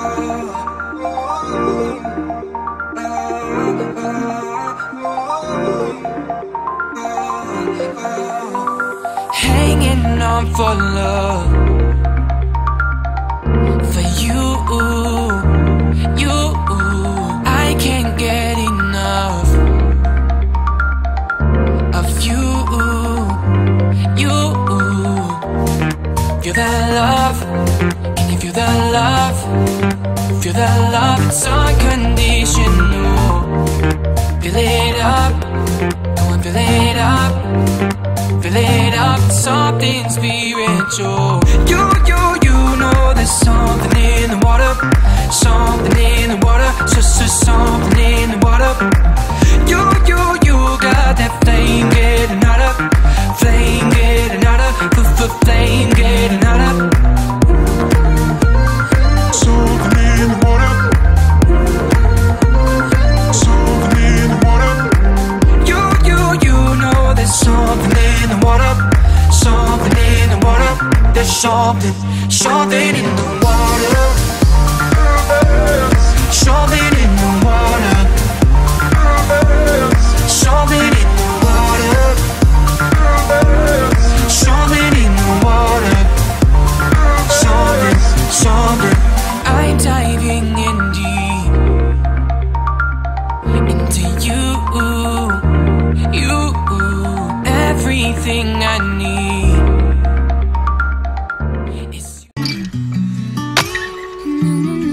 Hanging on for love, for you, I can't get enough of you. Feel that love, can you feel that love? Feel that love, it's unconditional. Fill it up, go and fill it up. Fill it up, something spiritual. You know there's something in the water. Something in the water, something in the water. You got that flame getting hotter. Flame getting hotter, flame getting hotter. Something in the water. Something in the water. You know there's something in the water. Something in the water. There's something in the water. Something in the water. Something in the water. Something in the water. Something. I'm diving in deep into you. Everything I need is you.